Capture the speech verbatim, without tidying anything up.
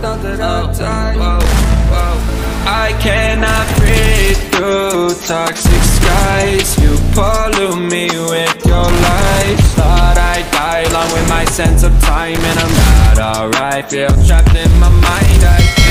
thought that I'd die. Whoa, whoa. I cannot breathe through toxic skies. You pollute me with your lies. Thought I'd die along with my sense of time, and I'm not alright. Feel trapped in my mind, I